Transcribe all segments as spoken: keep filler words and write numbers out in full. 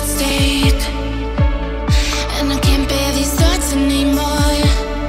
state, and I can't bear these thoughts anymore.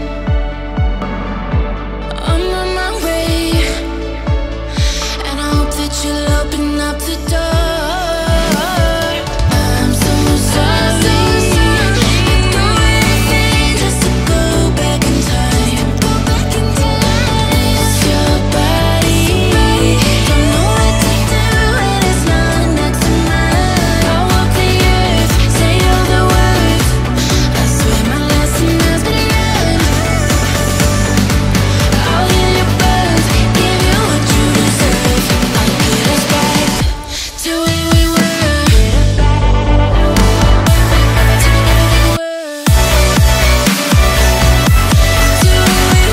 I'm on my way, and I hope that you'll open up the door. I'm so sorry. I'd go anything just to go back in time. It's your body, don't know what to do when it's not next to mine. I walk the earth, say all the words. I swear my lesson has begun. I'll heal your burns, give you what you deserve. I'll get us back to where we were. To where we were. To where we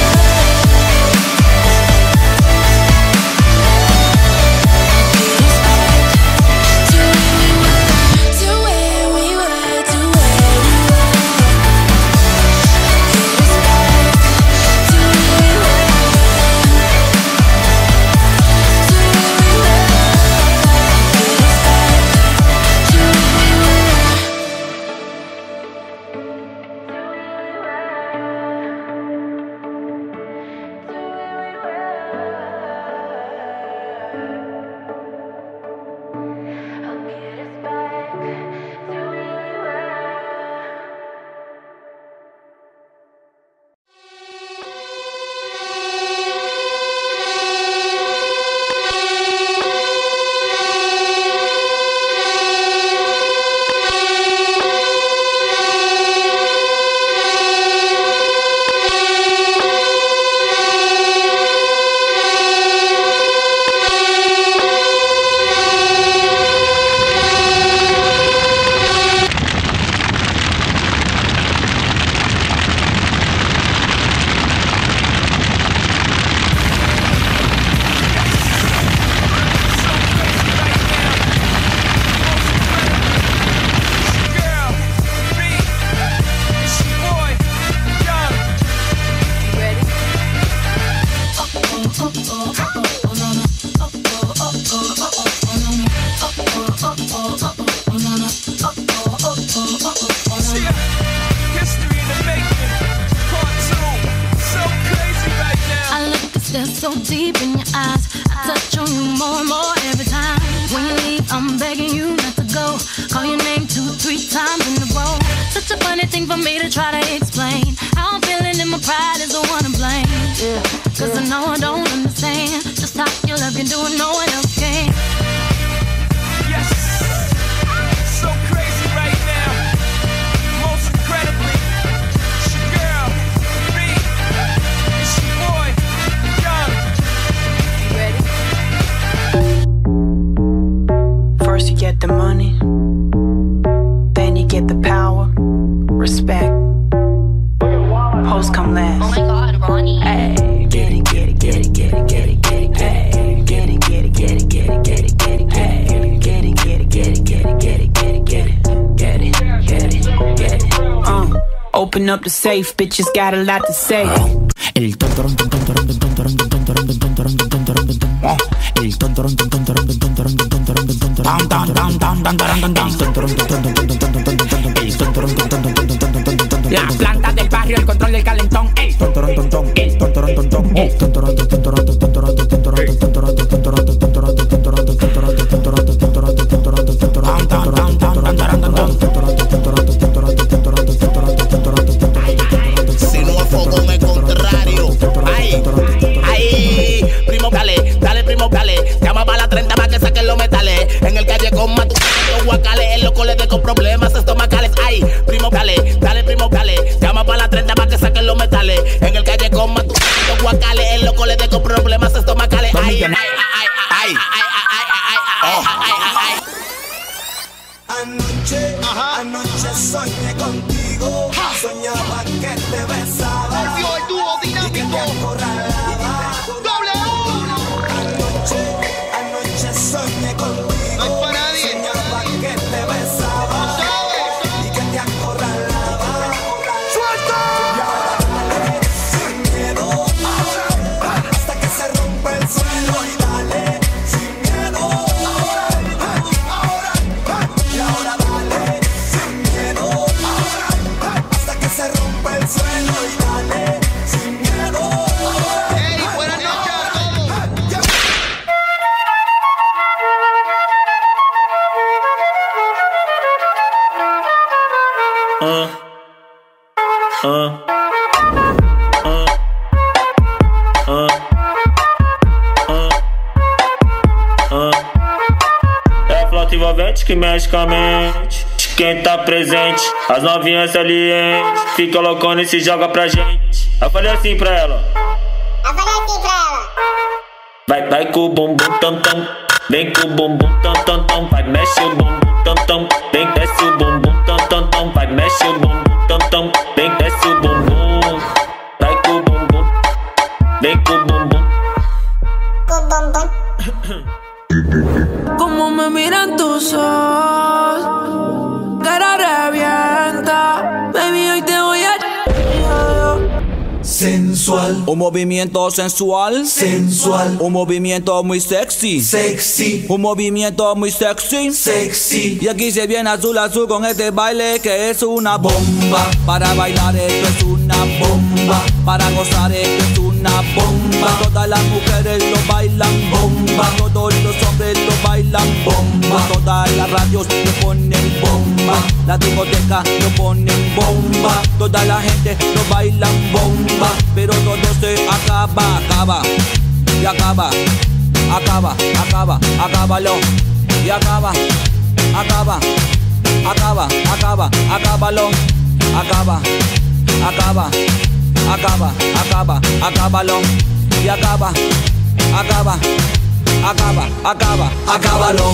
They're so deep in your eyes. I touch on you more and more every time. When you leave, I'm begging you not to go. Call your name two, three times in a row. Such a funny thing for me to try to explain. How I'm feeling and my pride is the one to blame. Yeah, Cause yeah. I know I don't understand just how your love can do it, no one else can. Yes, so crazy right now. Most incredibly, it's your girl, me, it's your boy, Young. You ready? First you get the money, then you get the power, respect. Hoes come last. Oh my God, Ronnie. Hey, get it, get it, get it, get it, get it, get it, hey, get it, get it, get it, get it, get it, get it, hey, get it, get it, get it, get it, get it, get it, get it, get it, get it, get it. Uh, open up the safe, bitches got a lot to say. El tontorón, tontorón, tontorón, tontorón, tontorón, tontorón, tontorón. El tontorón, tontorón, tontorón, tontorón, tontorón, tontorón. La planta del barrio, el control del calentón. El tontorón, tontón, el tontorón, tontón, el tontorón, tontorón, tontorón, tontorón, tontorón, tontorón, tontorón, tontorón, tontorón, tontorón, tontorón, tontorón, si no a fogón es contrario. Ay, ay, primo, dale, dale, primo, dale. Llama para la treinta para que saquen los metales. En el calle con matu, los guacales. El loco le dejo problemas estomacales. Ay, primo, dale, dale, primo, dale. Llama para la treinta para que saquen los metales. En el calle con matu, los guacales. El loco le dejo problemas estomacales. Ay, ay, ay, ay, ay, ay, ay, ay, ay. Anoche, ajá, anoche soñé contigo. Ja. Soñaba que te besaba. Volvió el dúo dinámico. Y que te acorralaba. Doble U. Anoche, anoche soñé contigo. No hay para nadie. Soñaba que te besaba. Y que te acorralaba. ¡Suelta! Y ahora dale, sin miedo. Hasta que se rompe el suelo. envolvente que mexe com a mente. Quem tá presente, as novinhas salientes, fica loucona e se joga pra gente. Eu falei assim pra ela. Eu falei assim pra ela. Vai, vai com o bumbum tam tam, vem com o bumbum tam tam tam, vai mexe o bumbum tam tam, vem desce o bumbum tam tam tam, vai mexe o bumbum tam tam, vem desce o bumbum, vai com o bumbum, vem com o bumbum. Com bumbum. Como me miran tus ojos, cara revienta, baby hoy te voy a. Sensual, un movimiento sensual, sensual, un movimiento muy sexy, sexy, un movimiento muy sexy, sexy. Y aquí se viene azul azul con este baile que es una bomba. Para bailar esto es una bomba, para gozar esto es una bomba. Todas las mujeres lo bailan bomba, todos los hombres lo bailan bomba. Todas las radios lo ponen bomba, la discoteca lo ponen bomba. Toda la gente lo bailan bomba, pero todo se acaba, acaba, y acaba, acaba, acaba, acábalo, y acaba, acaba, acaba, acaba, acábalo, acaba, acaba, acaba, acaba, acábalo, y acaba, acaba, acaba, acaba, acábalo.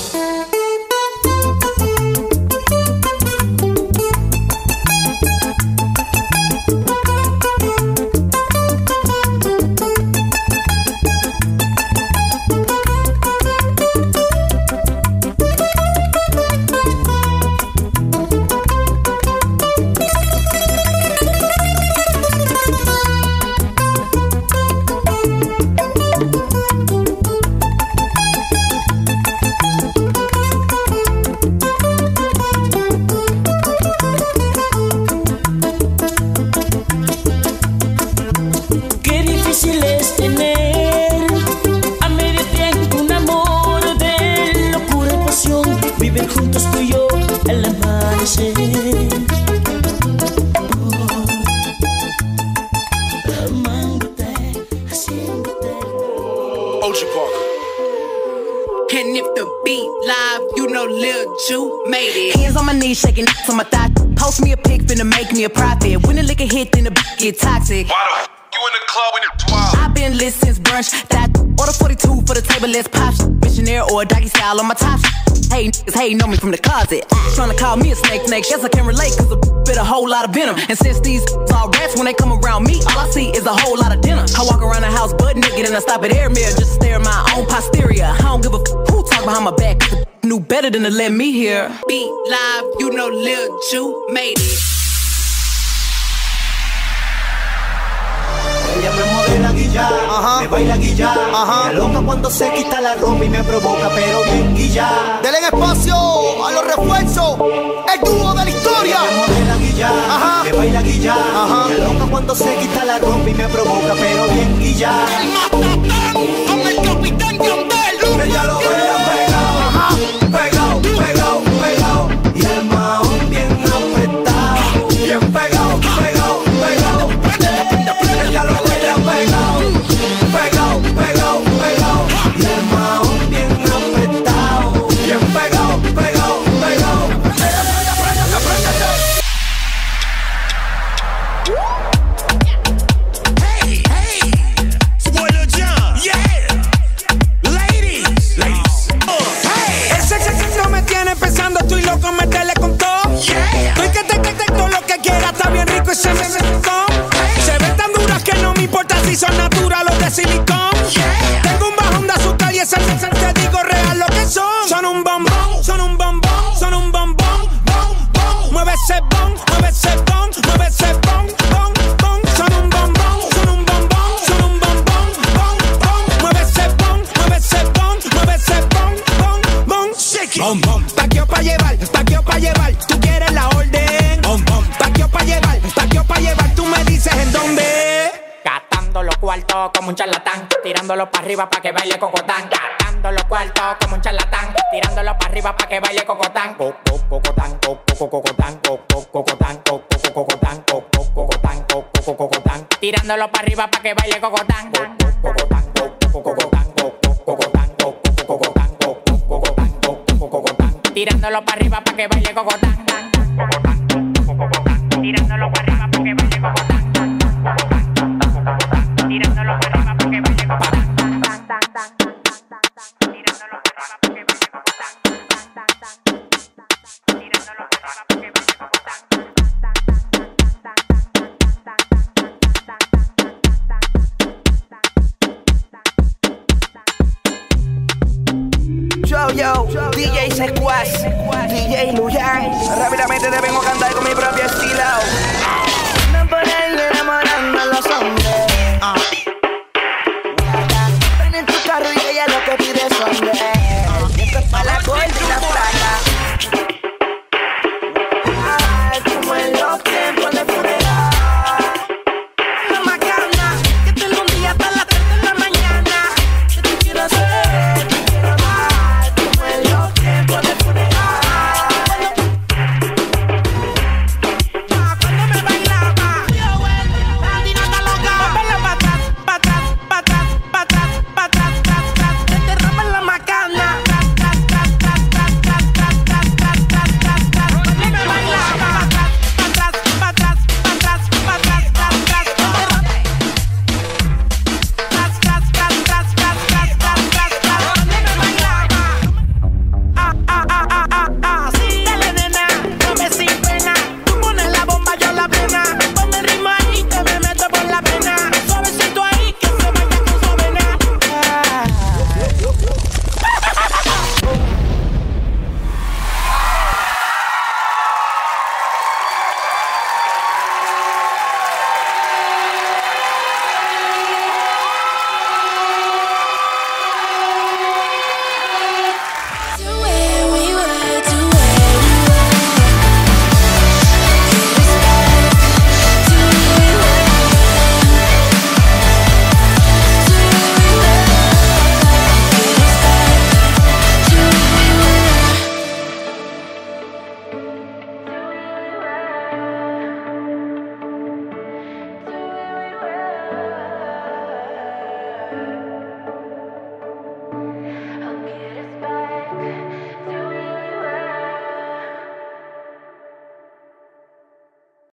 And if the beat live, you know Lil Ju made it. Hands on my knees, shaking on my thigh. Post me a pic, finna make me a profit. When the liquor hit, then the b get toxic. Why the f you in the club when it's wild? I've been lit since brunch. That order forty-two for the table, let's pop. Missionaire or a doggy style on my top. Hey, niggas hating on me from the closet. Tryna call me a snake, snake. Guess I can relate, cause a bit a whole lot of venom. And since these all rats, when they come around me, all I see is a whole lot of dinner. I walk around the house butt naked and I stop at air mirror just to stare at my own posterior. I don't give a f who talk behind my back. Cause the knew better than to let me hear. Beat live, you know Lil Ju made it. Ella me modela guilla, me baila guilla, me loca cuando se quita la ropa y me provoca, pero bien guilla. Denle espacio a los refuerzos, el dúo de la historia. Ella me modela guilla, me baila guilla, me loca cuando se quita la ropa y me provoca, pero bien guilla. El Matatán con el capitán Yandel. Ella lo baila pegado, pegado, pegado, pegado, y el mahón bien apretado, bien pegado, pegado, pegado. Ella lo baila pegado, pegado, pegado, pegado, y el mahón bien apretado, bien pegado, pegado, pegado. Hey, hey, it's boy Lil Jon, yeah, ladies, ladies, uh, hey. Ese sexo me tiene pensando, estoy loco, métele con todo. Yeah. Estoy que te que te todo lo que quiera, está bien rico y se me sentó. Se ven tan duras que no me importa si son naturales o de silicón. Yeah. Tengo un bajón de azúcar y ese sexo te digo real lo que son. Son un bombón, son un bombón, son un bombón, bom, bom. Mueve ese bon, mueve ese bon, mueve ese bon, bon, bon. Son un bombón, son un bombón, son un bombón, bom, bom. Mueve ese bon, mueve ese bon, mueve ese bon, bon, bon. Shake it. Bom, bom. Paqueo pa' llevar, paqueo pa' llevar. Tú quieres la orden. Bom, bom. Paqueo pa' llevar, paqueo pa' llevar. Tú me dices en dónde. Gastando los cuartos como un charlatán, tirándolo para arriba pa' que baile cocotán. Gastando los cuartos como un charlatán, tirándolo para arriba pa' que baile cocotán. Coco, cocotán, coco, cocotán, coco, cocotán, coco, cocotán, coco, cocotán, coco, cocotán. Tirándolo para arriba pa' que baile cocotán. Cocotán, coco, cocotán, coco, cocotán, coco, cocotán, coco, cocotán, coco, cocotán. tirándolo para arriba pa' que baile cocotán. Tirándolo para arriba pa' que baile cocotán. Tirándolo para arriba pa' que baile cocotán. Yo, yo, D J Sequaz, D J Luyan. Rápidamente te vengo a cantar con mi propio estilo. Me ponen enamorando a los hombres. uh. Ven en tu carro y ella lo que pide